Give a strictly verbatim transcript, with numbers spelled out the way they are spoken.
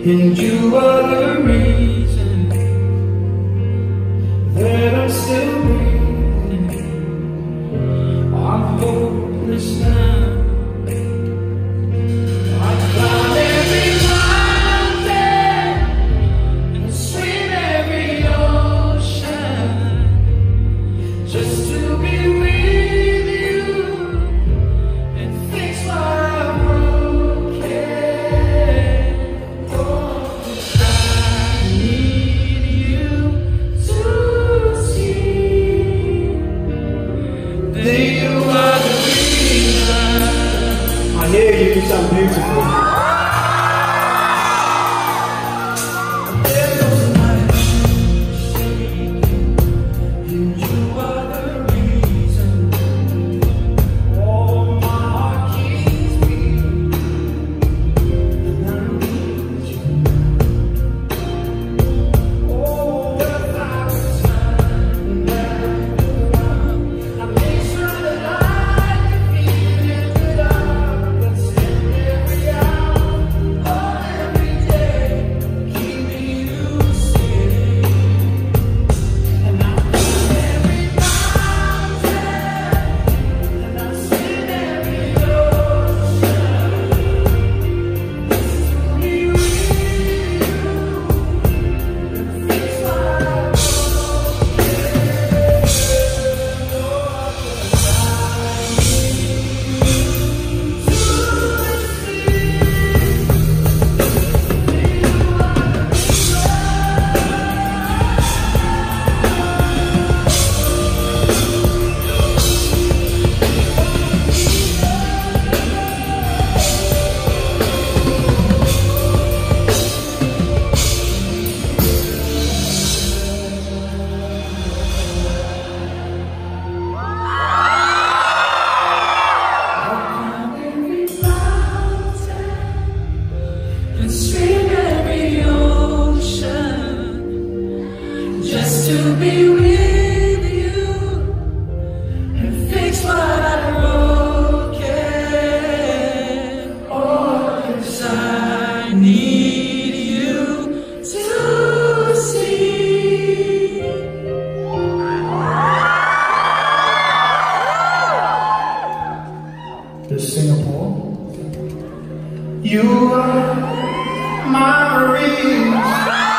And you are the reason that I'm still breathing. I'm hopeless now. I climb every mountain and swim every ocean just to be with you and fix what I'm broken. Oh, I need you to see that you are the reason. I hear you, you sound beautiful. And swim every ocean just to be with you and fix what I broken. Oh, 'cause I need you to see. The Singapore. You are my reason.